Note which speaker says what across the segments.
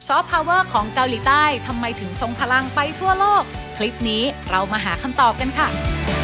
Speaker 1: ซอฟต์พาวเวอร์ของเกาหลีใต้ทำไมถึงทรงพลังไปทั่วโลกคลิปนี้เรามาหาคำตอบกันค่ะ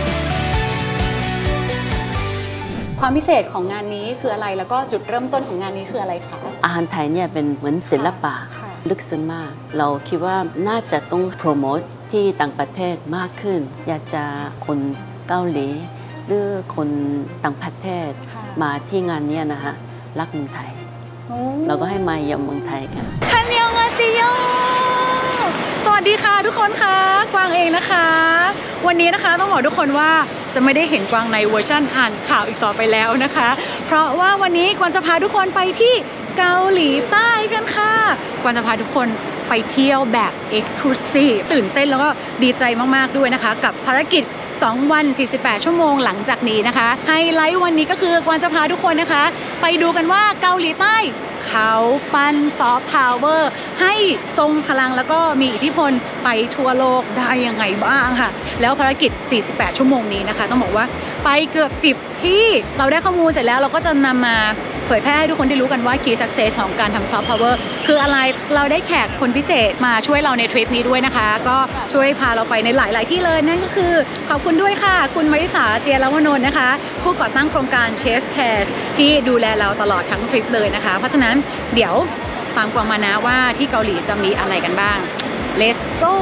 Speaker 2: ความพิเศษของงานนี้คืออะไรแล้วก็จุดเริ่มต้นของงานนี้คืออะไรคะ
Speaker 3: อาหารไทยเนี่ยเป็นเหมือนศิลปะลึกซึ้งมากเราคิดว่าน่าจะต้องโปรโมทที่ต่างประเทศมากขึ้นอยากจะคนเกาหลีหรือคนต่างประเทศมาที่งานนี้นะคะรักเมืองไทยเราก็ให้มาเยี่ยมเมืองไทยกัน
Speaker 2: ฮันยองอาซิโยสวัสดีค่ะทุกคนค่ะกวางเองนะคะวันนี้นะคะต้องบอกทุกคนว่าจะไม่ได้เห็นกวางในเวอร์ชันอ่านข่าวอีกต่อไปแล้วนะคะเพราะว่าวันนี้กวางจะพาทุกคนไปที่เกาหลีใต้กันค่ะกวางจะพาทุกคนไปเที่ยวแบบ Exclusive ตื่นเต้นแล้วก็ดีใจมากๆด้วยนะคะกับภารกิจ2 วัน 48 ชั่วโมงหลังจากนี้นะคะไฮไลท์วันนี้ก็คือกวางจะพาทุกคนนะคะไปดูกันว่าเกาหลีใต้เขาปั้นซอฟต์พาวเวอร์ให้ทรงพลังแล้วก็มีอิทธิพลไปทั่วโลกได้ยังไงบ้างค่ะแล้วภารกิจ48 ชั่วโมงนี้นะคะต้องบอกว่าไปเกือบ10ที่เราได้ข้อมูลเสร็จแล้วเราก็จะนำมาเผยแพร่ให้ทุกคนได้รู้กันว่า Key Success ของการทำซอฟต์พาวเวอร์คืออะไรเราได้แขกคนพิเศษมาช่วยเราในทริปนี้ด้วยนะคะก็ช่วยพาเราไปในหลายๆที่เลยนั่นก็คือขอบคุณด้วยค่ะคุณมาริสาเจียรวนนท์นะคะผู้ก่อตั้งโครงการ Chef Cares ที่ดูแลเราตลอดทั้งทริปเลยนะคะเพราะฉะนั้นเดี๋ยวตามกวางมานะว่าที่เกาหลีจะมีอะไรกันบ้าง Let's go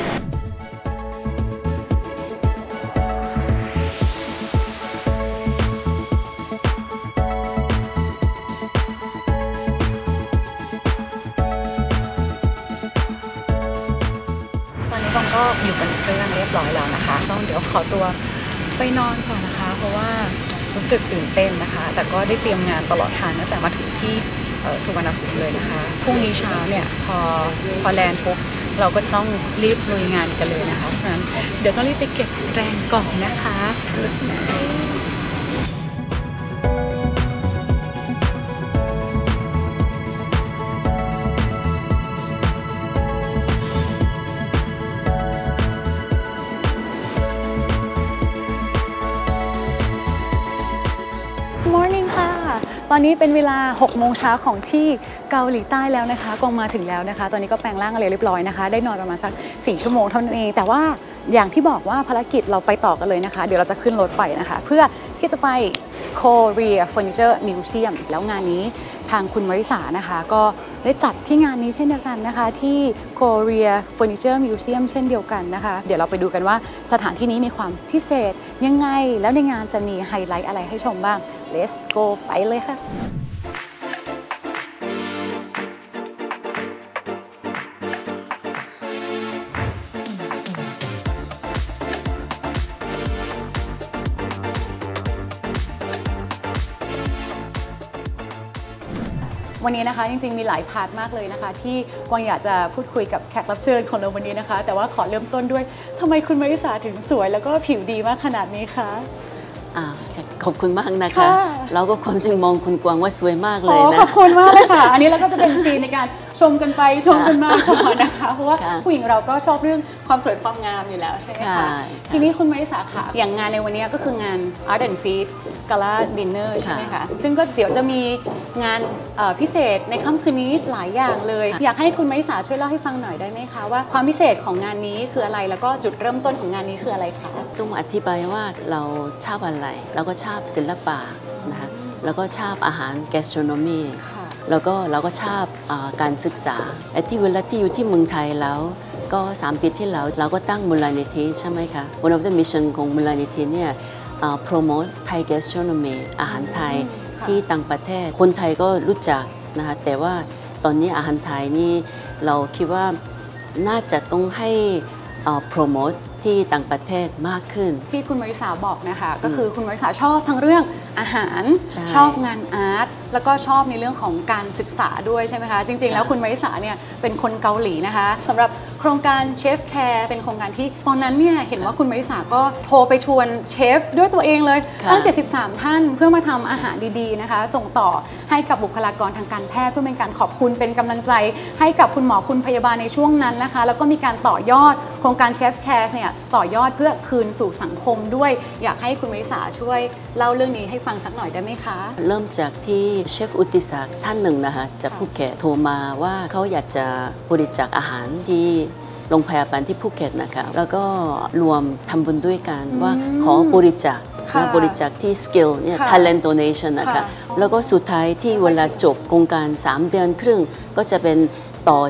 Speaker 2: ก็อยู่บนเครื่องเรียบร้อยแล้วนะคะต้องเดี๋ยวขอตัวไปนอนก่อนนะคะเพราะว่ารู้สึกตื่นเต้นนะคะแต่ก็ได้เตรียมงานตลอดทางตั้งแต่มาถึงที่สุวรรณภูมิเลยนะคะพรุ่งนี้เช้าเนี่ยพอแลนด์ปุ๊บเราก็ต้องรีบลุยงานกันเลยนะคะเพราะฉะนั้นเดี๋ยวต้องรีบไปเก็บแรงก่อนนะคะตอนนี้เป็นเวลา6 โมงเช้าของที่เกาหลีใต้แล้วนะคะกวางมาถึงแล้วนะคะตอนนี้ก็แปลงร่างอะไรเรียบร้อยนะคะได้นอนประมาณสัก4 ชั่วโมงเท่านั้นเองแต่ว่าอย่างที่บอกว่าภารกิจเราไปต่อกันเลยนะคะเดี๋ยวเราจะขึ้นรถไปนะคะเพื่อที่จะไป Korea Furniture Museum แล้วงานนี้ทางคุณมาริสานะคะก็ได้จัดที่งานนี้เช่นเดียวกันนะคะที่ Korea Furniture Museum เช่นเดียวกันนะคะเดี๋ยวเราไปดูกันว่าสถานที่นี้มีความพิเศษยังไงแล้วในงานจะมีไฮไลท์อะไรให้ชมบ้าง Let's go ไปเลยค่ะวันนี้นะคะจริงๆมีหลายพาร์ทมากเลยนะคะที่กวางอยากจะพูดคุยกับแขกรับเชิญของเราวันนี้นะคะแต่ว่าขอเริ่มต้นด้วยทำไมคุณมาริสาถึงสวยแล้วก็ผิวดีมากขนาดนี้คะ
Speaker 3: ขอบคุณมากนะคะเราก็ความจริงมองคุณกวางว่าสวยมากเลยนะ
Speaker 2: ขอบคุณมากเลยค่ะอันนี้เราก็จะเป็นซีนในการชมกันไปชมกันมาก่อนนะคะเพราะว่าผู้หญิงเราก็ชอบเรื่องความสวยความงามอยู่แล้วใช่ไหมคะทีนี้คุณมาริสาค่ะอย่างงานในวันนี้ก็คืองาน Art and Feed Gala Dinner ใช่ไหมคะซึ่งก็เดี๋ยวจะมีงานพิเศษในค่ำคืนนี้หลายอย่างเลยอยากให้คุณมาริสาช่วยเล่าให้ฟังหน่อยได้ไหมคะว่าความพิเศษของงานนี้คืออะไรแล้วก็จุดเริ่มต้นของงานนี้คืออะไรคะ
Speaker 3: ต้องอธิบายว่าเราชอบอะไรเราก็ชอบศิลปะนะคะแล้วก็ชอบอาหาร gastronomy แล้วก็เราก็ชอบการศึกษาไอ้ที่เวลาที่อยู่ที่เมืองไทยแล้วก็3 ปีที่แล้วเราก็ตั้งมูลนิธิใช่ไหมคะ One of the mission ของมูลนิธิเนี่ยpromote Thai gastronomy อาหารไทยที่ต่างประเทศคนไทยก็รู้จักนะคะแต่ว่าตอนนี้อาหารไทยนี่เราคิดว่าน่าจะต้องให้โปรโมทที่ต่างประเทศมากขึ้น
Speaker 2: ที่คุณมาริสาบอกนะคะก็คือคุณมาริสาชอบทั้งเรื่องอาหารชอบงานอาร์ตแล้วก็ชอบในเรื่องของการศึกษาด้วยใช่ไหมคะจริงๆแล้วคุณมาริสาเนี่ยเป็นคนเกาหลีนะคะสำหรับโครงการเชฟแคร์เป็นโครงการที่ตอนนั้นเนี่ยเห็นว่าคุณมาริสาก็โทรไปชวนเชฟด้วยตัวเองเลยตั้ง73 ท่านเพื่อมาทำอาหารดีๆนะคะส่งต่อให้กับบุคลากรทางการแพทย์เพื่อเป็นการขอบคุณเป็นกำลังใจให้กับคุณหมอคุณพยาบาลในช่วงนั้นนะคะแล้วก็มีการต่อยอดโครงการเชฟแคร์เนี่ยต่อยอดเพื่อคืนสู่สังคมด้วยอยากให้คุณมาริสาช่วยเล่าเรื่องนี้ให้ฟังสักหน่อยได้ไหมคะ
Speaker 3: เริ่มจากที่เชฟอุติศักดิ์ท่านหนึ่งนะคะจากภูเก็ตโทรมาว่าเขาอยากจะบริจาคอาหารที่โรงพยาบาลที่ภูเก็ตนะคะแล้วก็รวมทำบุญด้วยกันว่าขอบริจาคบริจาคที่ skill เนี่ย talent donation นะคะแล้วก็สุดท้ายที่เวลาจบโครงการ3 เดือนครึ่งก็จะเป็นต่อ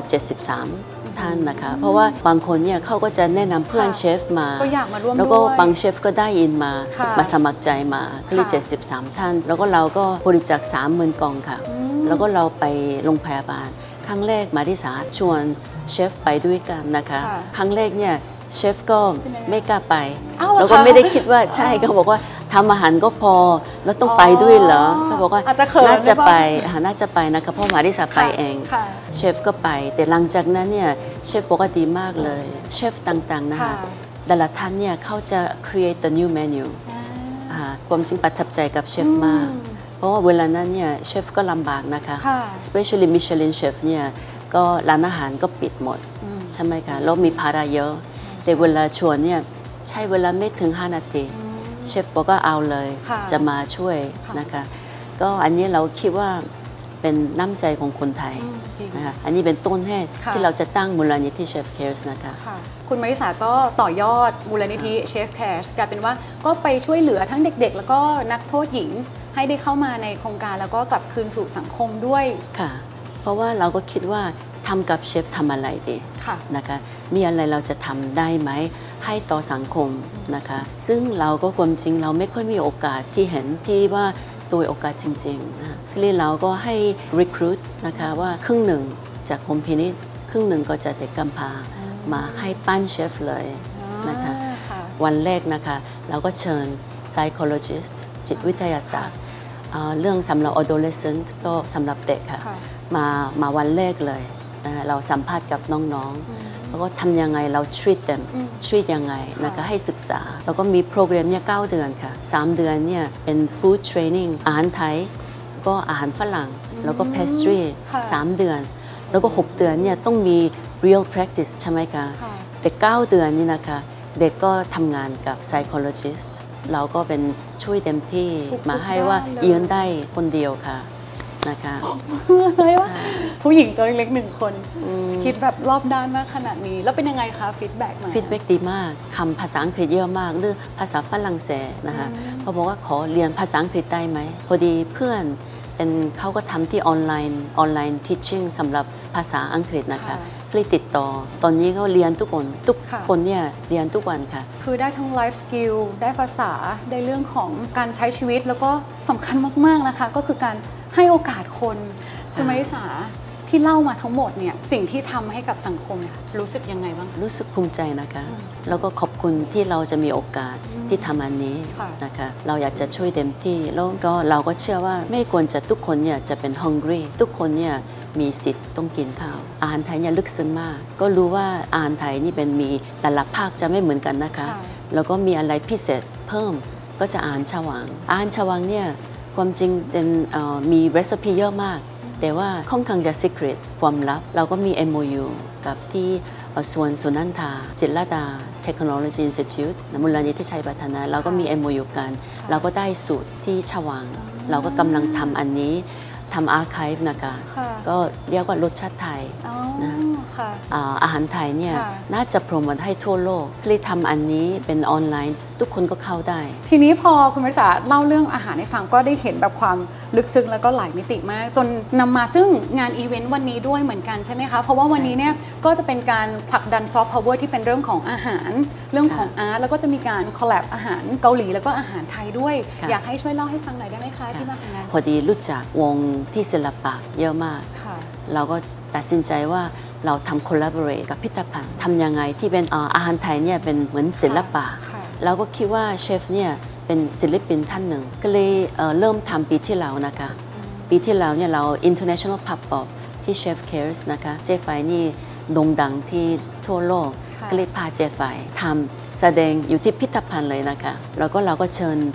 Speaker 3: 73ท่านนะคะเพราะว่าบางคนเนี่ยเขาก็จะแนะนำเพื่อนเชฟมาแล้วก็บางเชฟก็ได้ยินมาสมัครใจมาก็เลย73ท่านแล้วก็เราก็บริจาค30,000 กล่องค่ะแล้วก็เราไปโรงพยาบาลครั้งแรกมาริสาชวนเชฟไปด้วยกันนะคะครั้งแรกเนี่ยเชฟก็ไม่กล้าไปแล้วก็ไม่ได้คิดว่าใช่เขาบอกว่าทำอาหารก็พอแล้วต้องไปด้วยเหรอเขาบอกว่าน่าจะไปนะคะเพราะมาริสาไปเองเชฟก็ไปแต่หลังจากนั้นเนี่ยเชฟบอกว่าดีมากเลยเชฟต่างๆนะคะแต่ละท่านเนี่ยเขาจะ create the new menu ความจริงประทับใจกับเชฟมากเพราะว่าเวลานั้นเนี่ยเชฟก็ลำบากนะคะ especially Michelin chef เนี่ยก็ร้านอาหารก็ปิดหมดใช่ไหมคะแล้วมีภาระเยอะแต่เวลาชวนเนี่ยใช้เวลาไม่ถึง5 นาทีเชฟบอกก็เอาเลยจะมาช่วยนะคะก็อันนี้เราคิดว่าเป็นน้ำใจของคนไทยนะคะอันนี้เป็นต้นเหตุที่เราจะตั้งมูลนิธิ Chef Cares นะคะ
Speaker 2: คุณมาริสาก็ต่อยอดมูลนิธิ Chef Cares กลายเป็นว่าก็ไปช่วยเหลือทั้งเด็กๆแล้วก็นักโทษหญิงให้ได้เข้ามาในโครงการแล้วก็กลับคืนสู่สังคมด้วย
Speaker 3: ค่ะเพราะว่าเราก็คิดว่าทำกับเชฟทำอะไรดีนะคะมีอะไรเราจะทำได้ไหมให้ต่อสังคมนะคะซึ่งเราก็ความจริงเราไม่ค่อยมีโอกาสที่เห็นที่ว่าโดยโอกาสจริงๆนะเลยเราก็ให้ recruit นะคะว่าครึ่งหนึ่งจากคอมพินิครึ่งหนึ่งก็จะเด็กกำพร้ามาให้ปั้นเชฟเลยนะคะวันแรกนะคะเราก็เชิญ psychologist จิตวิทยาศาสตร์เรื่องสำหรับ adolescent ก็สำหรับเด็กค่ะมาวันแรกเลยเราสัมภาษณ์กับน้องๆแล้วก็ทำยังไงเรา treat them treat ยังไงนะคะให้ศึกษาแล้วก็มีโปรแกรมเนี่ย9 เดือนค่ะ3 เดือนเนี่ยเป็น food training อาหารไทยแล้วก็อาหารฝรั่งแล้วก็ pastry 3 เดือนแล้วก็6 เดือนเนี่ยต้องมี real practice ใช่ไหมคะแต่9 เดือนนี่นะคะเด็กก็ทำงานกับ psychologist เราก็เป็นช่วยเต็มที่มาให้ว่ายืนได้คนเดียวค่ะนะคะ
Speaker 2: เลยว่าผู้หญิงตัวเล็กๆ1 คนคิดแบบรอบด้านมากขนาดนี้แล้วเป็นยังไงคะฟีดแบ็กมา
Speaker 3: ฟีดแบ็กดีมากคำภาษาอังกฤษเยอะมากหรือภาษาฝรั่งเศสนะคะเขาบอกว่าขอเรียนภาษาอังกฤษได้ไหมพอดีเพื่อนเขาก็ทำที่ออนไลน์ teaching สำหรับภาษาอังกฤษนะคะเลยติดต่อตอนนี้เขาเรียนทุกคนเนี่ยเรียนทุกวันค่ะ
Speaker 2: คือได้ทั้งไลฟ์สกิลได้ภาษาได้เรื่องของการใช้ชีวิตแล้วก็สำคัญมากๆนะคะก็คือการให้โอกาสคนคุณมาริสาที่เล่ามาทั้งหมดเนี่ยสิ่งที่ทำให้กับสังคมเนี่ยรู้สึกยังไงบ้าง
Speaker 3: รู้สึกภูมิใจนะคะแล้วก็ขอบคุณที่เราจะมีโอกาสที่ทำอันนี้นะคะเราอยากจะช่วยเต็มที่แล้วก็เราก็เชื่อว่าไม่ควรจะทุกคนเนี่ยจะเป็น hungry ทุกคนเนี่ยมีสิทธิ์ต้องกินข้าวอาหารไทยเนี่ยลึกซึ้งมากก็รู้ว่าอาหารไทยนี่เป็นมีแต่ละภาคจะไม่เหมือนกันนะคะแล้วก็มีอะไรพิเศษเพิ่มก็จะอาหารชาววังเนี่ยความจริงมีรีซปีเยอะมากแต่ว่าค่อนข้างจะ secret ความลับเราก็มี MOU กับที่ส่วนสุนันทาจิตรลดา Technology Institute มูลนิธิชัยพัฒนาเราก็มี MOU กันเราก็ได้สูตรที่ชวางเราก็กำลังทำอันนี้ทำอาร์คีฟนะคะก็เรียกว่ารสชาติไทยนะอาหารไทยเนี่ยน่าจะโปรโมทให้ทั่วโลกเลยทำอันนี้เป็นออนไลน์ทุกคนก็เข้าได้
Speaker 2: ทีนี้พอคุณมาริสาเล่าเรื่องอาหารให้ฟังก็ได้เห็นแบบความลึกซึ้งแล้วก็หลายมิติมากจนนำมาซึ่งงานอีเวนต์วันนี้ด้วยเหมือนกันใช่ไหมคะเพราะว่าวันนี้เนี่ยก็จะเป็นการผลักดันซอฟต์พาวเวอร์ที่เป็นเรื่องของอาหารเรื่องของอาร์ตแล้วก็จะมีการคอลแลบอาหารเกาหลีแล้วก็อาหารไทยด้วยอยากให้ช่วยเล่าให้ฟังหน่อยได้ไหมคะที่มาทำงาน
Speaker 3: พอดีรู้จักวงที่ศิลปะเยอะมากเราก็ตัดสินใจว่าเราทำ collaborate กับพิพิธภัณฑ์ทำยังไงที่เป็นอาหารไทยเนี่ยเป็นเหมือนศิลปะเราก็คิดว่าเชฟเนี่ยเป็นศิลปินท่านหนึ่งก็เลยเริ่มทำปีที่แล้วนะคะปีที่แล้วเนี่ยเรา international pop-up ที่ Chef Cares นะคะเจฟไฟนี่โด่งดังที่ทั่วโลกก็เลยพาเจฟไฟทำแสดงอยู่ที่พิพิธภัณฑ์เลยนะคะแล้วก็เราก็เชิญ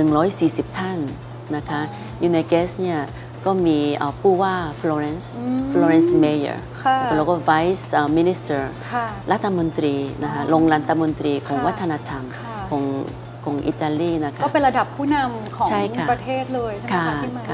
Speaker 3: 140 ท่านนะคะอยู่ในเกสเนี่ยก็มีผู้ว่าฟลอเรนซ์เมเยอร์แล้วก็ Vice Minister รัฐมนตรีนะคะรองรัฐมนตรีของวัฒนธรรมของอิตาลีนะคะ
Speaker 2: ก็เป็นระดับผู้นำของประเทศเลยใช่ไหมคะที่มา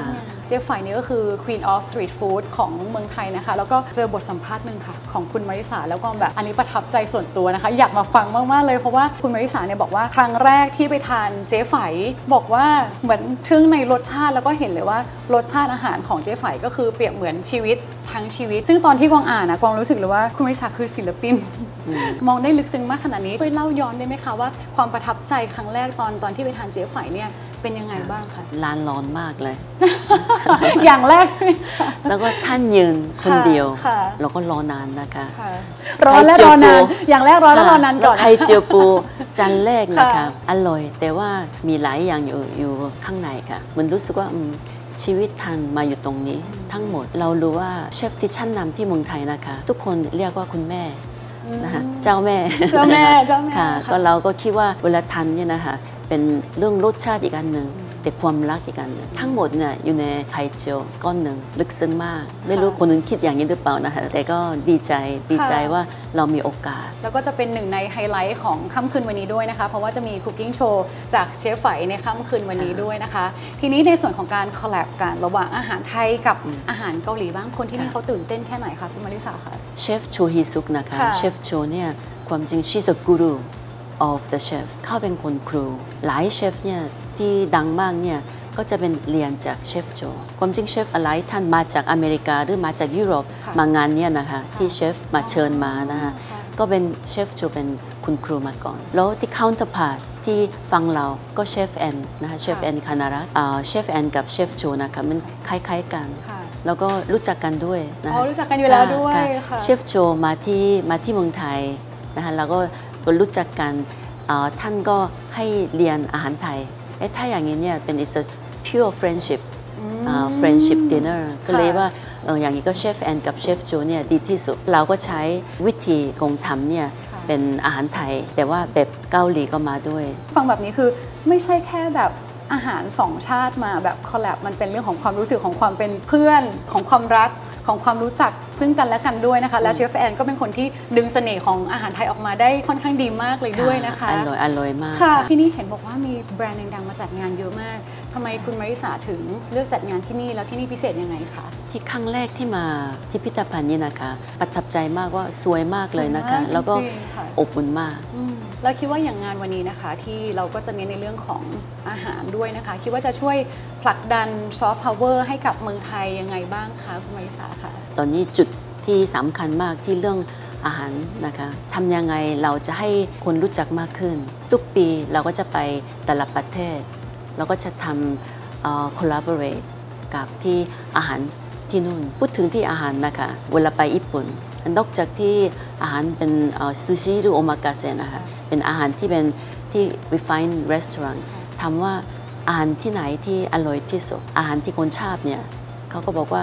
Speaker 2: เจ๊ไฝนี่ก็คือ Queen of Street Food ของเมืองไทยนะคะแล้วก็เจอบทสัมภาษณ์หนึ่งค่ะของคุณมาริสาแล้วก็แบบอันนี้ประทับใจส่วนตัวนะคะอยากมาฟังมากๆเลยเพราะว่าคุณมาริสาเนี่ยบอกว่าครั้งแรกที่ไปทานเจ๊ไฝบอกว่าเหมือนทึ่งในรสชาติแล้วก็เห็นเลยว่ารสชาติอาหารของเจ๊ไฝก็คือเปรียบเหมือนชีวิตทั้งชีวิตซึ่งตอนที่กวางอ่านนะกวางรู้สึกเลยว่าคุณมาริสาคือศิลปินมองได้ลึกซึ้งมากขนาดนี้ช่วยเล่าย้อนได้ไหมคะว่าความประทับใจครั้งแรกตอนที่ไปทานเจ๊ไฝเนี่ยเป็นยังไงบ้างคะ
Speaker 3: ร้านร้อนมากเลย
Speaker 2: อย่างแรก
Speaker 3: แล้วก็ท่านยืนคนเดียวแล้วก็รอนานนะคะ
Speaker 2: ร้อนและรอนานอย่างแรกร้อนและรอนานก่อน
Speaker 3: ไข่เจียวปูจานแรกนะคะอร่อยแต่ว่ามีหลายอย่างอยู่ข้างในค่ะมันรู้สึกว่าชีวิตท่านมาอยู่ตรงนี้ทั้งหมดเรารู้ว่าเชฟที่ชั้นนำที่เมืองไทยนะคะทุกคนเรียกว่าคุณแม่นะคะเจ้าแม่ค่ะก็เราก็คิดว่าเวลาทานเนี่ยนะคะเป็นเรื่องรสชาติอีกอันหนึ่งแต่ความรักอีกอันหนึ่งทั้งหมดเนี่ยอยู่ในไข่เจียวก้อนหนึ่งลึกซึ้งมากไม่รู้คนอื่นคิดอย่างนี้หรือเปล่านะคะแต่ก็ดีใจว่าเรามีโอกาส
Speaker 2: แล้วก็จะเป็นหนึ่งในไฮไลท์ของค่ำคืนวันนี้ด้วยนะคะเพราะว่าจะมีคุกกิ้งโชว์จากเชฟไฝในค่ำคืนวันนี้ด้วยนะคะทีนี้ในส่วนของการคอลแลบกันระหว่างอาหารไทยกับอาหารเกาหลีบ้างคนที่นี่เขาตื่นเต้นแค่ไหนคะคุณมาริสาคะ
Speaker 3: เชฟโชฮีซุกนะคะเชฟโชเนี่ยความจริง she's a guru of the chef เขาเป็นคนครูหลายเชฟเนี่ยที่ดังมากเนี่ยก็จะเป็นเรียนจากเชฟโจความจริงเชฟหลายท่านมาจากอเมริกาหรือมาจากยุโรปมางานเนี่ยนะคะที่เชฟมาเชิญมานะคะก็เป็นเชฟโจเป็นคุณครูมาก่อนแล้วที่ counterpart ที่ฟังเราก็เชฟแอนนะคะเชฟแอนคานารักเชฟแอนกับเชฟโจนะคะมันคล้ายๆกันแล้วก็รู้จักกันด้วยนะคะ
Speaker 2: รู้จักกันอยู่แล้วด้วย
Speaker 3: เชฟโจมาที่เมืองไทยนะคะแล้วก็รู้จักกันท่านก็ให้เรียนอาหารไทยถ้าอย่างนี้เนี่ยเป็น is a pure friendship friendship dinner ก็เลยว่าอย่างนี้ก็เชฟแอนกับเชฟโจเนี่ยดีที่สุดเราก็ใช้วิธีกงทำเนี่ยเป็นอาหารไทยแต่ว่าแบบเกาหลีก็มาด้วย
Speaker 2: ฟังแบบนี้คือไม่ใช่แค่แบบอาหารสองชาติมาแบบคอลแลบมันเป็นเรื่องของความรู้สึกของความเป็นเพื่อนของความรักของความรู้จักซึ่งกันและกันด้วยนะคะแล้วเชฟแอนก็เป็นคนที่ดึงเสน่ห์ของอาหารไทยออกมาได้ค่อนข้างดีมากเลยด้วยนะคะ
Speaker 3: อร่อยมาก
Speaker 2: ค่ะที่นี่เห็นบอกว่ามีแบรนด์ดังๆมาจัดงานเยอะมากทำไมคุณมาริสาถึงเลือกจัดงานที่นี่แล้วที่นี่พิเศษยังไงคะ
Speaker 3: ที่ครั้งแรกที่มาที่พิพิธภัณฑ์นี่นะคะประทับใจมากว่าสวยมากเลยนะคะแล้วก็อบอุ่นมาก
Speaker 2: แล้วคิดว่าอย่างงานวันนี้นะคะที่เราก็จะเน้นในเรื่องของอาหารด้วยนะคะคิดว่าจะช่วยผลักดันซอฟต์พาวเวอร์ให้กับเมืองไทยยังไงบ้างคะคุณมาริสาคะ
Speaker 3: ตอนนี้จุดที่สำคัญมากที่เรื่องอาหารนะคะทำยังไงเราจะให้คนรู้จักมากขึ้นทุกปีเราก็จะไปแต่ละประเทศเราก็จะทำcollaborate กับที่อาหารที่นู่นพูดถึงที่อาหารนะคะเวลาไปญี่ปุ่นนอกจากที่อาหารเป็นซูชิหรือโอมากาเสะนะคะเป็นอาหารที่เป็นที่ refined restaurant ถามว่าอาหารที่ไหนที่อร่อยที่สุดอาหารที่คนชอบเนี่ยเขาก็บอกว่า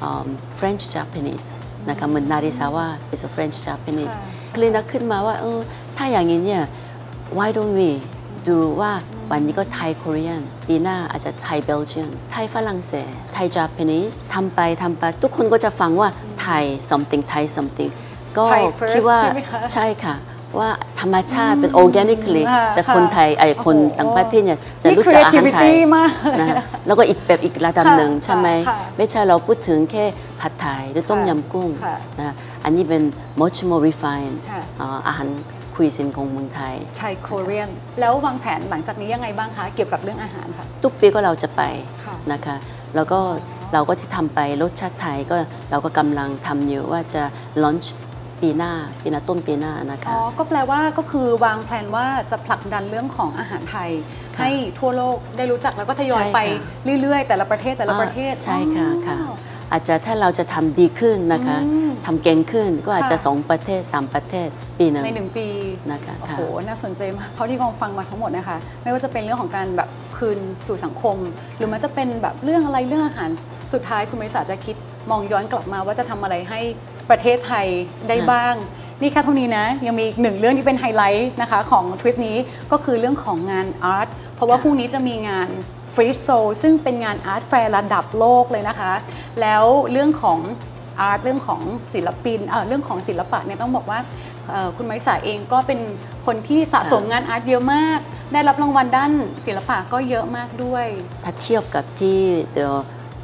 Speaker 3: French Japanese นะคะเหมือนนาริซาวะ is a French Japanese ก็เลยนึกขึ้นมาว่าถ้าอย่างนี้เนี่ย why don't we ดูว่าวันนี้ก็ไทย Korean ปีหน้าอาจจะไทย Belgian ไทยฝรั่งเศสไทย Japanese ทำไปทุกคนก็จะฟังว่าไทย something ไทย something ก็คิดว่าใช่ค่ะว่าธรรมชาติเป็น organically จากคนไทยคนต่างประเทศเนี่ยจะรู้จักอาหารไทยนะแล้วก็อีกแบบอีกระดับหนึ่งใช่ไหมไม่ใช่เราพูดถึงแค่ผัดไทยหรือต้มยำกุ้งนะอันนี้เป็น much more refined อาหารคุยซินของเมืองไทย
Speaker 2: ไทย Korean แล้ววางแผนหลังจากนี้ยังไงบ้างคะเกี่ยวกับเรื่องอาหารค่ะ
Speaker 3: ทุกปีก็เราจะไปนะคะแล้วก็เราก็ที่ทำไปรสชาติไทยก็เราก็กำลังทำอยู่ว่าจะ launchปีหน้าต้นปีหน้านะคะ
Speaker 2: ก็แปลว่าก็คือวางแผนว่าจะผลักดันเรื่องของอาหารไทยให้ทั่วโลกได้รู้จักแล้วก็ทยอยไปเรื่อยๆแต่ละประเทศ
Speaker 3: ใช่ค่ะอาจจะถ้าเราจะทำดีขึ้นนะคะทำเก่งขึ้นก็อาจจะ2ประเทศ3ประเทศปีนึง
Speaker 2: ใน1ปี
Speaker 3: นะคะ
Speaker 2: โอ้โหน่าสนใจมากเพราะที่กองฟังมาทั้งหมดนะคะไม่ว่าจะเป็นเรื่องของการแบบคืนสู่สังคมหรือมันจะเป็นแบบเรื่องอะไรเรื่องอาหารสุดท้ายคุณมาริสาจะคิดมองย้อนกลับมาว่าจะทำอะไรให้ประเทศไทยได้บ้างนี่แค่เท่านี้นะยังมีอีกหนึ่งเรื่องที่เป็นไฮไลท์นะคะของทริปนี้ก็คือเรื่องของงานอาร์ตเพราะว่าพรุ่งนี้จะมีงานฟรีโซซึ่งเป็นงานอาร์ตแฟร์ระดับโลกเลยนะคะแล้วเรื่องของอาร์ตเรื่องของศิลปินเรื่องของศิลปะเนี่ยต้องบอกว่าคุณมาริสาเองก็เป็นคนที่สะสมงานอาร์ตเยอะมากได้รับรางวัลด้านศิลปะก็เยอะมากด้วย
Speaker 3: ถ้าเทียบกับที่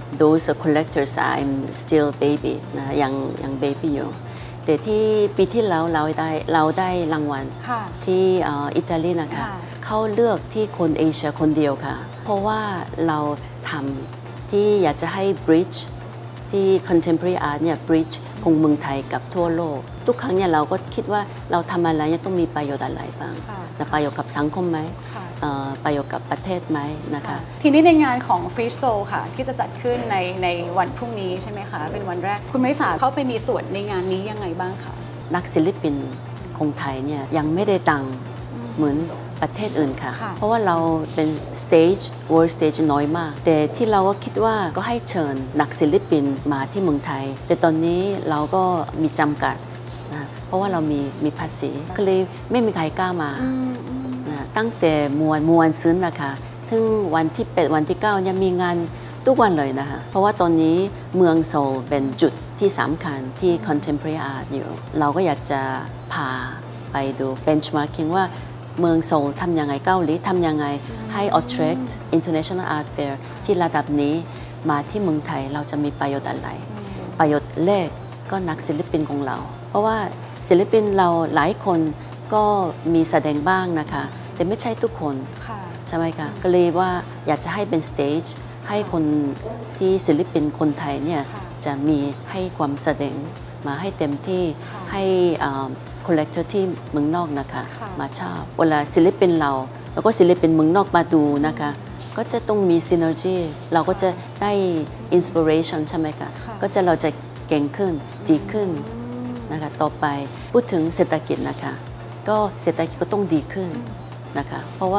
Speaker 3: those collectors I'm still baby นะยัง baby อยู่แต่ที่ปีที่แล้วเราได้รางวัลที่อิตาลีนะคะเขาเลือกที่คนเอเชียคนเดียวค่ะเพราะว่าเราทำที่อยากจะให้ bridge ที่ contemporary art เนี่ย bridge ของเมืองไทยกับทั่วโลกทุกครั้งเนี่ยเราก็คิดว่าเราทำอะไรเนี่ยต้องมีประโยชน์อะไรบ้างประโยชน์กับสังคมไหมประโยชน์กับประเทศไหมนะคะ
Speaker 2: ทีนี้ในงานของ Free Soul ค่ะที่จะจัดขึ้นในวันพรุ่งนี้ใช่ไหมคะเป็นวันแรกคุณไมษาเข้าไปมีส่วนในงานนี้ยังไงบ้างคะ
Speaker 3: นักศิลปินของไทยเนี่ยยังไม่ได้ดังเหมือนประเทศอื่นค่ะเพราะว่าเราเป็น stage world stage น้อยมากแต่ที่เราก็คิดว่าก็ให้เชิญนักศิลปินมาที่เมืองไทยแต่ตอนนี้เราก็มีจำกัดนะเพราะว่าเรามีภาษีก็เลยไม่มีใครกล้ามาตั้งแต่มวนซื้อนะคะถึงวันที่8วันที่9เนี่ยมีงานทุกวันเลยนะคะเพราะว่าตอนนี้เมืองโซลเป็นจุดที่สำคัญที่ contemporary art อยู่เราก็อยากจะพาไปดู benchmarking ว่าเมืองโซลทำยังไงเกาหลีทำยังไงให้ attract international art fair ที่ระดับนี้มาที่เมืองไทยเราจะมีประโยชน์อะไรประโยชน์แรกก็นักศิลปินของเราเพราะว่าศิลปินเราหลายคนก็มีแสดงบ้างนะคะแต่ไม่ใช่ทุกคนใช่ไหมคะก็เลยว่าอยากจะให้เป็นสเตจให้คนที่ศิลปินคนไทยเนี่ยจะมีให้ความแสดงมาให้เต็มที่ให้คอลเลกเตอร์ที่เมืองนอกนะคะมาชอบเวลาศิลปินเราแล้วก็ศิลปินเมืองนอกมาดูนะคะก็จะต้องมีซินเนอร์จีเราก็จะได้อินสปิเรชันใช่ไหมคะก็จะเราจะเก่งขึ้นดีขึ้นนะคะต่อไปพูดถึงเศรษฐกิจนะคะก็เศรษฐกิจก็ต้องดีขึ้นนะคะเพราะว่า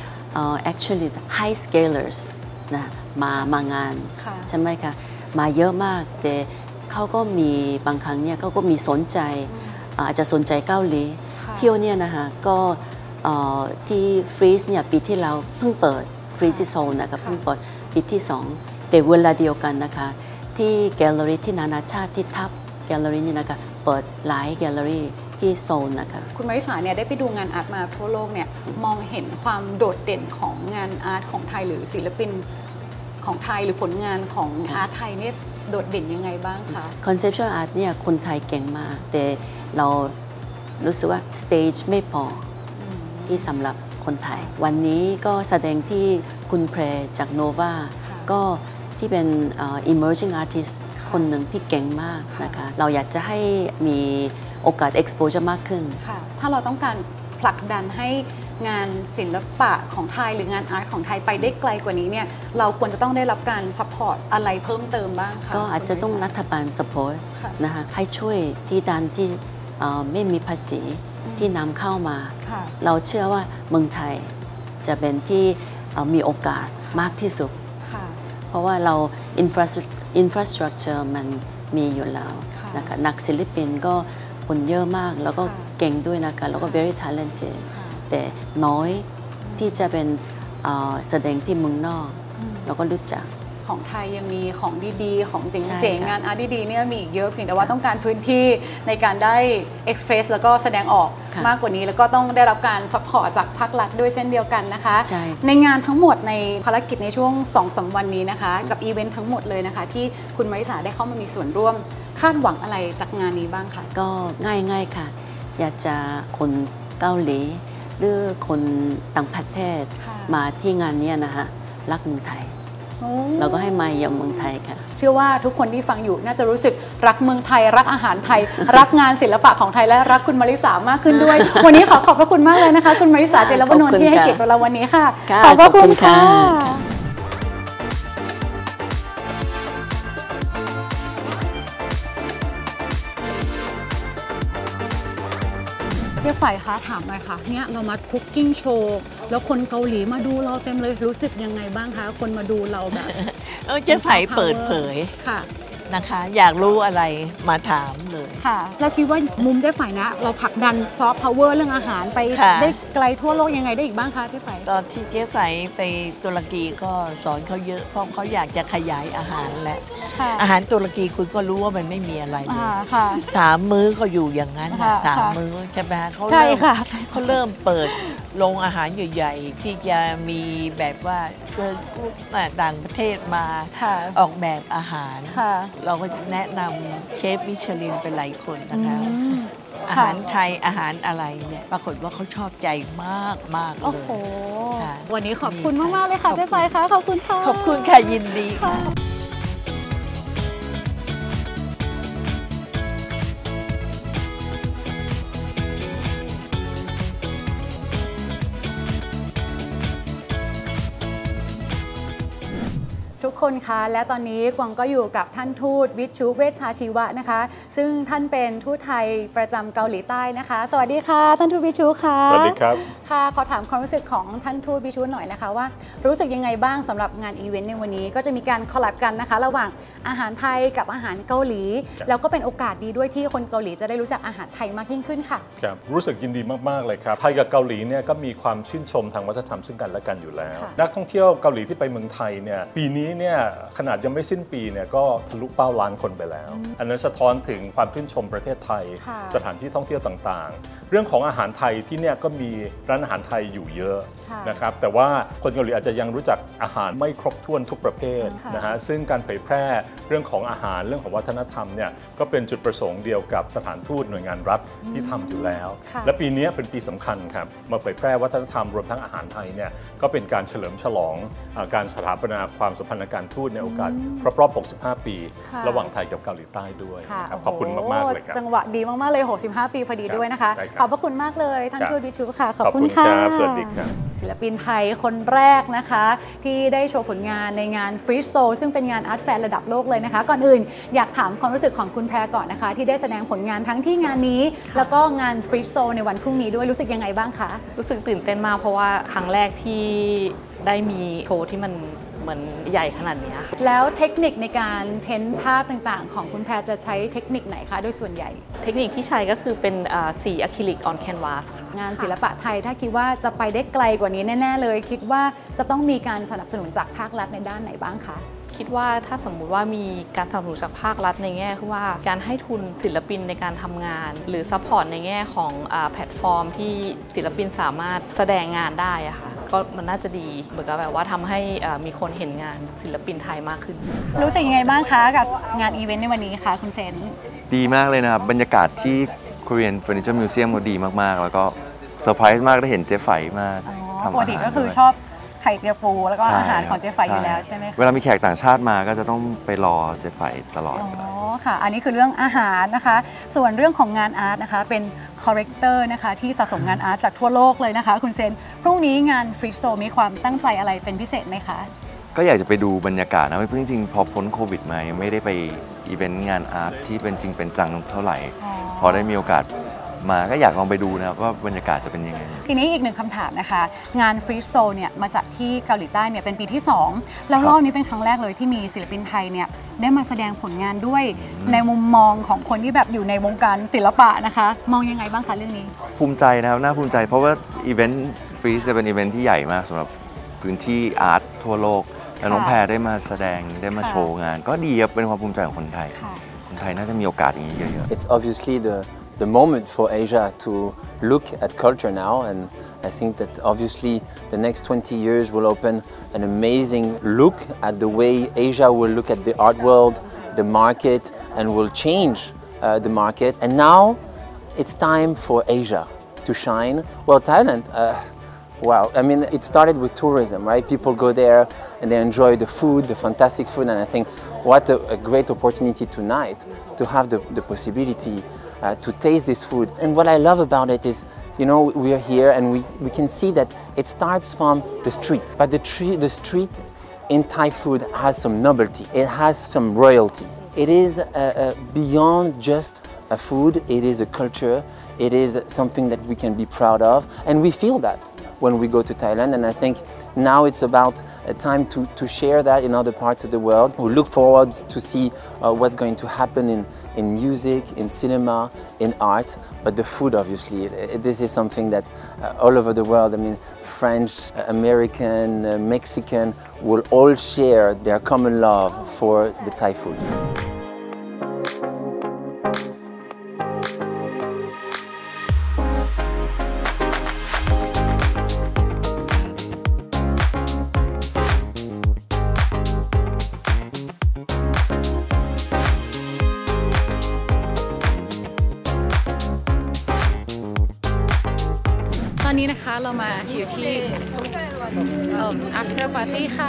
Speaker 3: actually high scalers นะมางานใช่ไหมคะมาเยอะมากแต่เขาก็มีบางครั้งเนี่ยเขาก็มีสนใจอาจจะสนใจเกาหลีเที่ยวเนี่ยนะคะก็ที่ฟรีซเนี่ยปีที่เราเพิ่งเปิดฟรีซโซนนะคะเพิ่งเปิดปีที่2แต่เวลาเดียวกันนะคะที่แกลเลอรี่ที่นานาชาติที่ทับแกลเลอรี่นี่นะคะเปิดหลายแกลเลอรี่ที่โซนนะคะ
Speaker 2: คุณมาริสาเนี่ยได้ไปดูงานอาร์ตมาทั่วโลกเนี่ยมองเห็นความโดดเด่นของงานอาร์ตของไทยหรือศิลปินของไทยหรือผลงานของอาร์ตไทยเนี่ยโดดเด่นยังไงบ้างคะ
Speaker 3: คอนเซปชวลอาร์ตเนี่ยคนไทยเก่งมากแต่เรารู้สึกว่าสเตจไม่พอที่สำหรับคนไทยวันนี้ก็แสดงที่คุณเพรจากโนวาก็ที่เป็น emerging artist คนหนึ่งที่เก่งมากนะคะเราอยากจะให้มีโอกาส exposure มากขึ้น
Speaker 2: ถ้าเราต้องการผลักดันให้งานศิลปะของไทยหรืองานอาร์ตของไทยไปได้ไกลกว่านี้เนี่ยเราควรจะต้องได้รับการซัพพอร์ตอะไรเพิ่มเติมบ้างคะ
Speaker 3: ก็อาจจะต้องรัฐบาลซัพพอร์ตนะคะให้ช่วยที่ด้านที่ไม่มีภาษีที่นำเข้ามาเราเชื่อว่าเมืองไทยจะเป็นที่มีโอกาสมากที่สุดเพราะว่าเรา infrastructure มันมีอยู่แล้วนะคะนักศิลปินก็คนเยอะมากแล้วก็เก่งด้วยนะคะแล้วก็ very talented แต่น้อยที่จะเป็นแสดงที่เมืองนอกแล้วก็รู้จัก
Speaker 2: ของไทยยังมีของดีๆของเจ๋งๆงานอาร์ตดีๆเนี่ยมีอีกเยอะเพียงแต่ว่าต้องการพื้นที่ในการได้เอ็กซ์เพรสแล้วก็แสดงออกมากกว่านี้แล้วก็ต้องได้รับการซัพพอร์ตจากภาครัฐด้วยเช่นเดียวกันนะคะในงานทั้งหมดในภารกิจในช่วง 2-3 วันนี้นะคะกับอีเวนต์ทั้งหมดเลยนะคะที่คุณมาริสาได้เข้ามามีส่วนร่วมคาดหวังอะไรจากงานนี้บ้างคะ
Speaker 3: ก็ง่ายๆค่ะอยากจะคนเกาหลีหรือคนต่างประเทศมาที่งานนี้นะคะรักเมืองไทยเราก็ให้มาเยี่ยมเมืองไทยค่ะ
Speaker 2: เชื่อว่าทุกคนที่ฟังอยู่น่าจะรู้สึกรักเมืองไทยรักอาหารไทยรักงานศิลปะของไทยและรักคุณมาริสามากขึ้นด้วยวันนี้ขอบพระคุณมากเลยนะคะคุณมาริสาเจรวนนท์ที่ให้เกียรติเราวันนี้ค่ะขอบพระคุณค่ะเจ๊ฝ่ายคะถามหน่อยค่ะเนี่ยเรามาคุกกิ้งโชว์แล้วคนเกาหลีมาดูเราเต็มเลยรู้สึกยังไงบ้างคะคนมาดูเราแบบ
Speaker 4: เจ๊ฝ่ายเปิดเผยนะคะอยากรู้อะไรมาถามเลย
Speaker 2: ค่ะแล้วคิดว่ามุมเจ๊ฝ่ายนะเราผลักดันซอฟต์พาวเวอร์เรื่องอาหารไปได้ไกลทั่วโลกยังไงได้อีกบ้างคะเจ๊ฝ่าย
Speaker 4: ตอนที่เจ๊ฝ่ายไปตุรกีก็สอนเขาเยอะเพราะเขาอยากจะขยายอาหารและอาหารตุรกีคุณก็รู้ว่ามันไม่มีอะไรเลย3 มื้อก็อยู่อย่างนั้น3 มื้อใช่ไหมเขาเริ่มเปิดโรงอาหารใหญ่ๆที่จะมีแบบว่าเชิญต่างประเทศมาออกแบบอาหารเราก็แนะนำเชฟมิชลินเป็นหลายคนนะคะอาหารไทยอาหารอะไรเนี่ยปรากฏว่าเขาชอบใจมากเลย
Speaker 2: โอ้โหวันนี้ขอบคุณมากๆเลยค่ะเจ๊ไฟค่ะขอบคุณค่ะ
Speaker 4: ขอบคุณค่ะยินดีค่ะ
Speaker 2: ทุกคนคะและตอนนี้กวางก็อยู่กับท่านทูตวิชุเวชชาชีวะนะคะซึ่งท่านเป็นทูตไทยประจำเกาหลีใต้นะคะสวัสดีค่ะท่านทูตวิชุค่ะ
Speaker 5: สวัสดีครับ
Speaker 2: ค่ะขอถามความรู้สึกของท่านทูตวิชุหน่อยนะคะว่ารู้สึกยังไงบ้างสำหรับงานอีเวนต์ในวันนี้ก็จะมีการคอลแลบกันนะคะระหว่างอาหารไทยกับอาหารเกาหลีแล้วก็เป็นโอกาสดีด้วยที่คนเกาหลีจะได้รู้จักอาหารไทยมากยิ่งขึ้นค่ะ
Speaker 5: ครับรู้สึกยินดีมากๆเลยครับไทยกับเกาหลีเนี่ยก็มีความชื่นชมทางวัฒนธรรมซึ่งกันและกันอยู่แล้วนักท่องเที่ยวเกาหลีที่ไปเมืองไทยเนี่ยปีนี้เนี่ยขนาดยังไม่สิ้นปีเนี่ยก็ทะลุเป้าล้านคนไปแล้วอันนั้นสะท้อนถึงความชื่นชมประเทศไทยสถานที่ท่องเที่ยวต่างๆเรื่องของอาหารไทยที่เนี่ยก็มีร้านอาหารไทยอยู่เยอะนะครับแต่ว่าคนเกาหลีอาจจะยังรู้จักอาหารไม่ครบถ้วนทุกประเภทนะฮะซึ่งการเผยแพร่เรื่องของอาหารเรื่องของวัฒนธรรมเนี่ยก็เป็นจุดประสงค์เดียวกับสถานทูตหน่วยงานรัฐที่ทำอยู่แล้วและปีนี้เป็นปีสำคัญครับมาเผยแพร่วัฒนธรรมรวมทั้งอาหารไทยเนี่ยก็เป็นการเฉลิมฉลองการสถาปนาความสัมพันธ์การทูตในโอกาสครบรอบ 65 ปีระหว่างไทยกับเกาหลีใต้ด้วยขอบคุณมากๆเลยครับ
Speaker 2: จังหวะดีมากๆเลย65 ปีพอดีด้วยนะคะขอบพระคุณมากเลยท่านทูตวิชุค่ะขอบคุณค่ะ
Speaker 5: สวัสดีครับ
Speaker 2: ศิลปินไทยคนแรกนะคะที่ได้โชว์ผลงานในงานฟรีโซซึ่งเป็นงานอาร์ตแฟร์ระดับโลกเลยนะคะก่อนอื่นอยากถามความรู้สึกของคุณแพรก่อนนะคะที่ได้แสดงผลงานทั้งที่งานนี้แล้วก็งานฟรีโซในวันพรุ่งนี้ด้วยรู้สึกยังไงบ้างคะ
Speaker 6: รู้สึกตื่นเต้นมากเพราะว่าครั้งแรกที่ได้มีโชว์ที่มันเหมือนใหญ่ขนาดนี้ค่ะ
Speaker 2: แล้วเทคนิคในการเพ้นภาพต่างๆของคุณแพรจะใช้เทคนิคไหนคะโดยส่วนใหญ่
Speaker 6: เทคนิคที่ใช้ก็คือเป็นสีอะคริลิกออนแคนวาสค่ะ
Speaker 2: งานศิลปะไทยถ้าคิดว่าจะไปได้ไกลกว่านี้แน่ๆเลยคิดว่าจะต้องมีการสนับสนุนจากภาครัฐในด้านไหนบ้างคะ
Speaker 6: คิดว่าถ้าสมมุติว่ามีการสนับสนุนจากภาครัฐในแง่ที่ว่าการให้ทุนศิลปินในการทำงานหรือซัพพอร์ตในแง่ของแพลตฟอร์มที่ศิลปินสามารถแสดงงานได้อะค่ะก็มันน่าจะดีเหมือนกับแบบว่าทำให้มีคนเห็นงานศิลปินไทยมากขึ้น
Speaker 2: รู้สึกยังไงบ้างคะกับงานอีเวนต์ในวันนี้คะคุณเซน
Speaker 7: ดีมากเลยนะครับบรรยากาศที่ Korean Furniture Museum ก็ดีมากๆแล้วก็เซอร์ไพรส์มากได้เห็นเจ๊ไฝมาทำอาหาร
Speaker 2: ปกติก็คือชอบไข่เจียวปูแล้วก็อาหารของเจ๊ไฝอยู่แล้วใช่ไหม
Speaker 7: เวลามีแขกต่างชาติมาก็จะต้องไปรอเจ๊ไฝตลอด
Speaker 2: ค่ะอันนี้คือเรื่องอาหารนะคะส่วนเรื่องของงานอาร์ตนะคะเป็นคอลเลกเตอร์นะคะที่สะสมงานอาร์ตจากทั่วโลกเลยนะคะคุณเซนพรุ่งนี้งานฟรีโซมีความตั้งใจอะไรเป็นพิเศษไหมคะ
Speaker 7: ก็อยากจะไปดูบรรยากาศนะจริงๆพอพ้นโควิดมายังไม่ได้ไปอีเวนต์งานอาร์ตที่เป็นจริงเป็นจังเท่าไหร่พอได้มีโอกาสมาก็อยากลองไปดูนะครับว่าบรรยากาศจะเป็นยังไง
Speaker 2: ทีนี้อีกหนึ่งคำถามนะคะงานฟรีโซเนี่ยมาจากที่เกาหลีใต้เนี่ยเป็นปีที่2แล้วรอบนี้เป็นครั้งแรกเลยที่มีศิลปินไทยเนี่ยได้มาแสดงผลงานด้วยในมุมมองของคนที่แบบอยู่ในวงการศิลปะนะคะมองยังไงบ้างคะเรื่องนี้
Speaker 7: ภูมิใจนะครับน่าภูมิใจเพราะว่าอีเวนต์ฟรีจะเป็นอีเวนต์ที่ใหญ่มากสำหรับพื้นที่อาร์ตทั่วโลกและน้องแพรได้มาแสดงได้มาโชว์งานก็ดีครับเป็นความภูมิใจของคนไทยคนไทยน่าจะมีโอกาสอย่างนี้เยอะ
Speaker 8: ๆ It's obviously the moment for Asia to look at culture now, and I think that obviously the next 20 years will open an amazing look at the way Asia will look at the art world, the market, and will change the market. And now it's time for Asia to shine. Well, Thailand, wow, I mean, it started with tourism, right? People go there and they enjoy the food, the fantastic food, and I think what a great opportunity tonight to have the possibility to taste this food. And what I love about it is, you know, we are here and we can see that it starts from the street. But the street in Thai food has some novelty. It has some royalty. It is beyond just a food. It is a culture. It is something that we can be proud of. And we feel that when we go to Thailand. And I think now it's about a time to share that in other parts of the world. We look forward to see what's going to happen in music, in cinema, in art. But the food, obviously, this is something that all over the world, I mean, French, American, Mexican, will all share their common love for the Thai food.
Speaker 2: อนนี้นะคะเรามาอยู่ที่ after party ค่ะ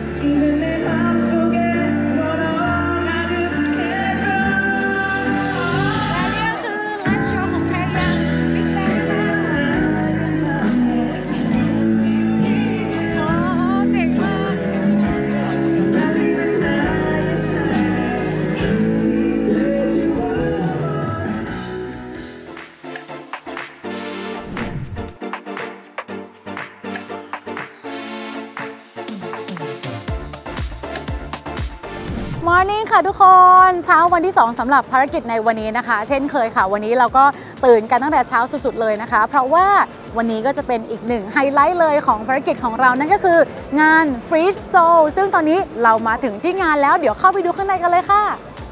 Speaker 2: มอร์นิ่งค่ะทุกคนเช้าวันที่2สำหรับภารกิจในวันนี้นะคะเช่นเคยค่ะวันนี้เราก็ตื่นกันตั้งแต่เช้าสุดๆเลยนะคะเพราะว่าวันนี้ก็จะเป็นอีกหนึ่งไฮไลท์เลยของภารกิจของเรานั่นก็คืองาน Freeze Soul ซึ่งตอนนี้เรามาถึงที่งานแล้วเดี๋ยวเข้าไปดูข้างในกันเลยค่ะ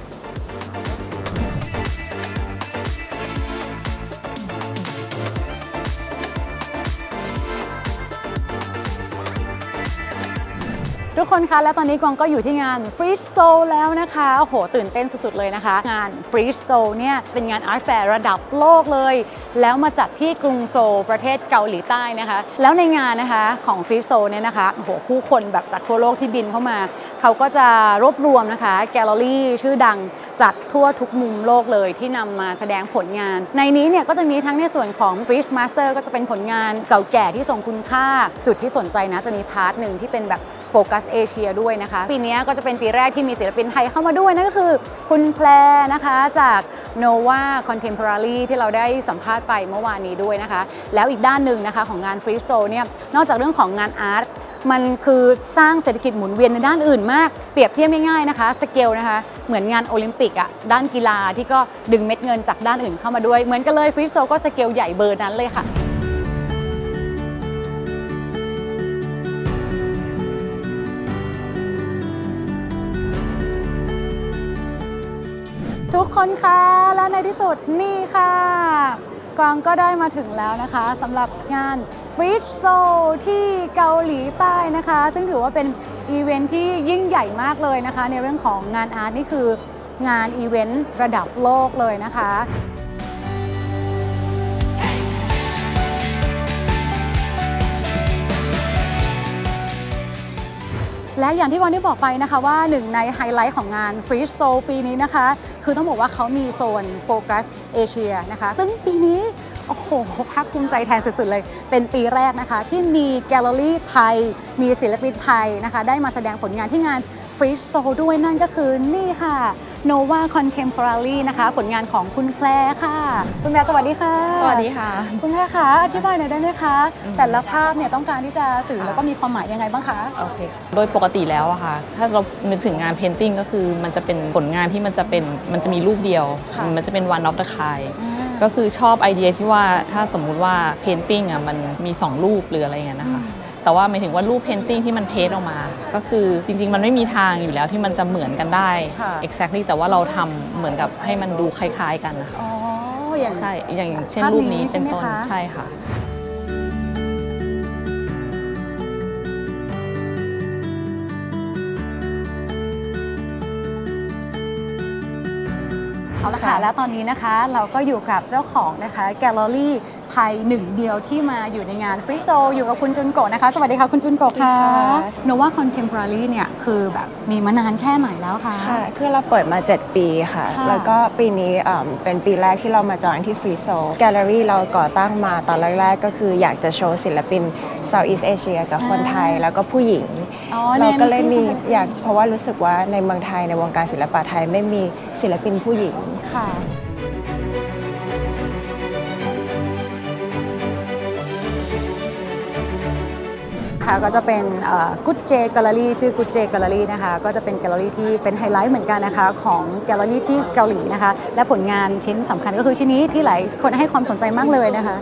Speaker 2: ทุกคนคะและตอนนี้กวางก็อยู่ที่งาน Freeze Soul แล้วนะคะโอ้โหตื่นเต้นสุดๆเลยนะคะงาน Freeze Soul เนี่ยเป็นงาน Art Fair ระดับโลกเลยแล้วมาจัดที่กรุงโซลประเทศเกาหลีใต้นะคะแล้วในงานนะคะของ Freeze Soul เนี่ยนะคะโอ้โหผู้คนแบบจากทั่วโลกที่บินเข้ามาเขาก็จะรวบรวมนะคะแกลเลอรี่ชื่อดังจากทั่วทุกมุมโลกเลยที่นำมาแสดงผลงานในนี้เนี่ยก็จะมีทั้งในส่วนของ Freeze Master ก็จะเป็นผลงานเก่าแก่ที่ทรงคุณค่าจุดที่สนใจนะจะมีพาร์ทหนึ่งที่เป็นแบบโฟกัสเอเชียด้วยนะคะปีนี้ก็จะเป็นปีแรกที่มีศิลปินไทยเข้ามาด้วยนั่นก็คือคุณแพรนะคะจาก Nova Contemporary ที่เราได้สัมภาษณ์ไปเมื่อวานนี้ด้วยนะคะแล้วอีกด้านหนึ่งนะคะของงาน Freeze Soul เนี่ยนอกจากเรื่องของงานอาร์ตมันคือสร้างเศรษฐกิจหมุนเวียนในด้านอื่นมากเปรียบเทียบง่ายๆนะคะสเกลนะคะเหมือนงานโอลิมปิกอะด้านกีฬาที่ก็ดึงเม็ดเงินจากด้านอื่นเข้ามาด้วยเหมือนกันเลย Freeze Soul ก็สเกลใหญ่เบอร์นั้นเลยค่ะทุกคนคะและในที่สุดนี่ค่ะกวางก็ได้มาถึงแล้วนะคะสำหรับงาน Freeze Soul ที่เกาหลีใต้นะคะซึ่งถือว่าเป็นอีเวนท์ที่ยิ่งใหญ่มากเลยนะคะในเรื่องของงานอาร์ตนี่คืองานอีเวนต์ระดับโลกเลยนะคะและอย่างที่วันนี้บอกไปนะคะว่าหนึ่งในไฮไลท์ของงาน Freeze Soul ปีนี้นะคะคือต้องบอกว่าเขามีโซนโฟกัสเอเชียนะคะซึ่งปีนี้โอ้โหภาคภูมิใจแทนสุดๆเลยเป็นปีแรกนะคะที่มีแกลเลอรี่ไทยมีศิลปินไทยนะคะได้มาแสดงผลงานที่งาน Freeze Soul ด้วยนั่นก็คือนี่ค่ะ Nova Contemporary นะคะผลงานของคุณแพรค่ะคุณแพรสวัสดีค่ะ
Speaker 6: สวัสดีค่ะ
Speaker 2: คุณแพรคะอธิบายหน่อยได้ไหมคะแต่ละภาพเนี่ยต้องการที่จะสื่อแล้วก็มีความหมายยังไงบ้างคะ
Speaker 6: โอเคโดยปกติแล้วอะค่ะถ้าเรานึกถึงงานเพนติ้งก็คือมันจะเป็นผลงานที่มันจะมีรูปเดียวมันจะเป็น one of the kind ก็คือชอบไอเดียที่ว่าถ้าสมมุติว่าเพนติ้งอะมันมี2รูปหรืออะไรเงี้ยนะคะแต่ว่าหมายถึงว่ารูปเพนติ้งที่มันเพสออกมาก็คือจริงๆมันไม่มีทางอยู่แล้วที่มันจะเหมือนกันได้ exactly แต่ว่าเราทำเหมือนกับให้มันดูคล้ายๆกันนะคะ
Speaker 2: อ๋อ
Speaker 6: ใช่อย่างเช่นรูปนี้เป็นต้นใช่ค่ะ
Speaker 2: เอาละค่ะแล้วตอนนี้นะคะเราก็อยู่กับเจ้าของนะคะแกลเลอรี่ไทยหนึ่งเดียวที่มาอยู่ในงาน Freeze Soul อยู่กับคุณจุนโกะนะคะสวัสดีค่ะคุณจุนโกะค่ะ Nova Contemporary เนี่ยคือแบบมีมานานแค่ไหนแล้วคะ
Speaker 9: ค่ะคือเราเปิดมา7ปีค่ะแล้วก็ปีนี้เป็นปีแรกที่เรามาจอยที่ Freeze Soul Gallery เราก่อตั้งมาตอนแรกๆก็คืออยากจะโชว์ศิลปิน Southeast Asia กับคนไทยแล้วก็ผู้หญิงเราก็เลยมีอยากเพราะว่ารู้สึกว่าในเมืองไทยในวงการศิลปะไทยไม่มีศิลปินผู้หญิง
Speaker 2: ค่ะก็จะเป็นGood J Gallery ชื่อ Good J Gallery นะคะก็จะเป็นแกลเลอรี่ที่เป็นไฮไลท์เหมือนกันนะคะของแกลเลอรี่ที่เกาหลีนะคะและผลงานชิ้นสำคัญก็คือชิ้นนี้ที่หลายคนให้ความสนใจมากเลยนะคะ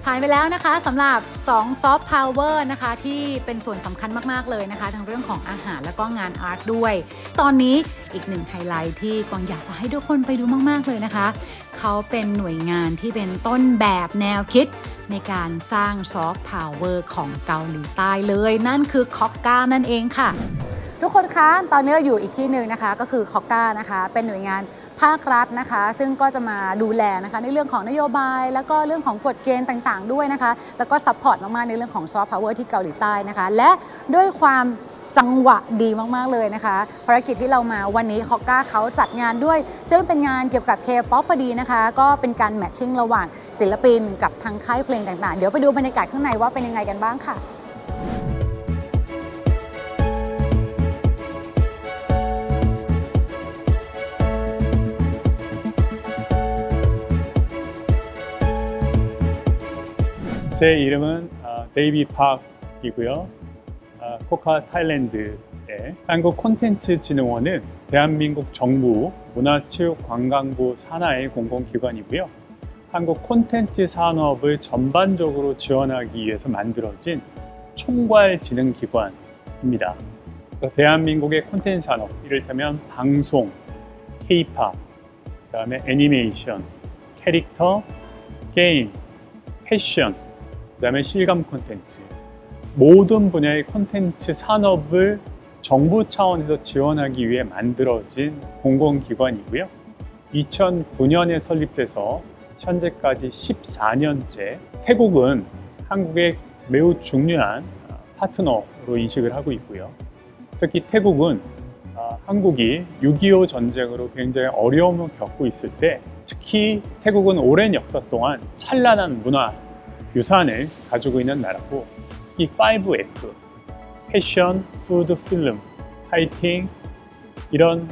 Speaker 2: ผ่านไปแล้วนะคะสำหรับ2ซอฟต์พาวเวอร์นะคะที่เป็นส่วนสำคัญมากๆเลยนะคะทั้งเรื่องของอาหารแล้วก็งานอาร์ตด้วยตอนนี้อีกหนึ่งไฮไลท์ที่กวางอยากจะให้ทุกคนไปดูมากๆเลยนะคะเขาเป็นหน่วยงานที่เป็นต้นแบบแนวคิดในการสร้างซอฟต์พาวเวอร์ของเกาหลีใต้เลยนั่นคือคอกก้านั่นเองค่ะทุกคนคะตอนนี้เราอยู่อีกที่หนึ่งนะคะก็คือคอกก้านะคะเป็นหน่วยงานภาครัฐนะคะซึ่งก็จะมาดูแลนะคะในเรื่องของนโยบายแล้วก็เรื่องของกฎเกณฑ์ต่างๆด้วยนะคะแล้วก็ซัพพอร์ตมากๆในเรื่องของซอฟต์พาวเวอร์ที่เกาหลีใต้นะคะและด้วยความจังหวะดีมากๆเลยนะคะภารกิจที่เรามาวันนี้คอกก้าเขาจัดงานด้วยซึ่งเป็นงานเกี่ยวกับ K-POP พอดีนะคะก็เป็นการแมทชิ่งระหว่างศิลปินกับทางค่ายเพลงต่างๆเดี๋ยวไปดูบรรยากาศข้างในว่าเป็นยังไงกันบ้างค่ะ
Speaker 10: 제 이름은 데이비 팍이고요. 코카 타일랜드의 한국 콘텐츠진흥원은 대한민국 정부 문화체육관광부 산하의 공공기관이고요. 한국 콘텐츠 산업을 전반적으로 지원하기 위해서 만들어진 총괄진흥기관입니다. 대한민국의 콘텐츠 산업, 이를테면 방송, K-POP, 그다음에 애니메이션, 캐릭터, 게임, 패션, 그다음에 실감 콘텐츠 모든 분야의 콘텐츠 산업을 정부 차원에서 지원하기 위해 만들어진 공공기관이고요. 2009년에 설립돼서 현재까지 14년째 태국은 한국의 매우 중요한 파트너로 인식을 하고 있고요. 특히 태국은 한국이 6.25 전쟁으로 굉장히 어려움을 겪고 있을 때 특히 태국은 오랜 역사 동안 찬란한 문화 유산을 가지고 있는 나라고 이 5F, 패션, 푸드, 필름, 파이팅 이런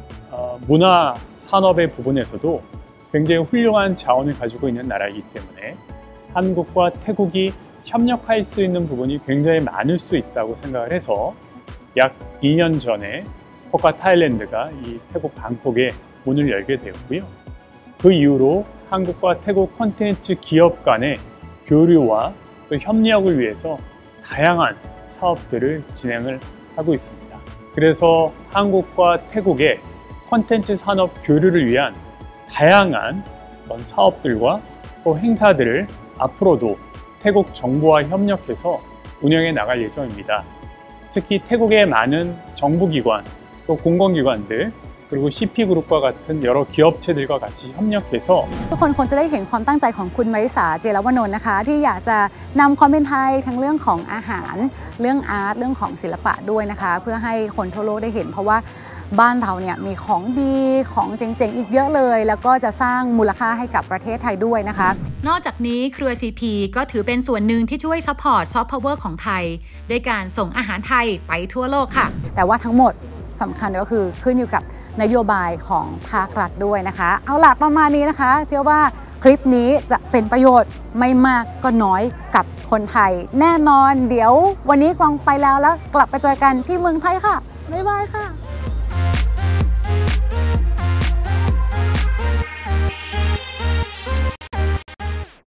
Speaker 10: 문화 산업의 부분에서도 굉장히 훌륭한 자원을 가지고 있는 나라이기 때문에 한국과 태국이 협력할 수 있는 부분이 굉장히 많을 수 있다고 생각을 해서 약 2년 전에 코카 타일랜드가 이 태국 방콕에 문을 열게 되었고요. 그 이후로 한국과 태국 콘텐츠 기업 간의 교류와 또 협력을 위해서 다양한 사업들을 진행을 하고 있습니다. 그래서 한국과 태국의 콘텐츠 산업 교류를 위한 다양한 그런 사업들과 또 행사들을 앞으로도 태국 정부와 협력해서 운영해 나갈 예정입니다. 특히 태국의 많은 정부기관, 또 공공기관들, 그리고 CP그룹과 같은 여러 기업체들과 같이 협력해서
Speaker 2: ทุกคนคงจะได้เห็นความตั้งใจของคุณมาริสาเจรวนนท์นะคะที่อยากจะนำความเป็นไทยทั้งเรื่องของอาหารเรื่องอาร์ตเรื่องของศิลปะด้วยนะคะเพื่อให้คนทั่วโลกได้เห็นเพราะว่าบ้านเราเนี่ยมีของดีของเจ๋งๆอีกเยอะเลยแล้วก็จะสร้างมูลค่าให้กับประเทศไทยด้วยนะคะนอกจากนี้เครือ CP ก็ถือเป็นส่วนหนึ่งที่ช่วยซัพพอร์ตซอฟต์พาวเวอร์ของไทยด้วยการส่งอาหารไทยไปทั่วโลกค่ะแต่ว่าทั้งหมดสำคัญก็คือขึ้นอยู่กับนโยบายของภาครัฐด้วยนะคะเอาล่ะประมาณนี้นะคะเชื่อว่าคลิปนี้จะเป็นประโยชน์ไม่มากก็น้อยกับคนไทยแน่นอนเดี๋ยววันนี้กวางไปแล้วกลับไปเจอกันที่เมืองไทยค่ะบ๊ายบายค่ะ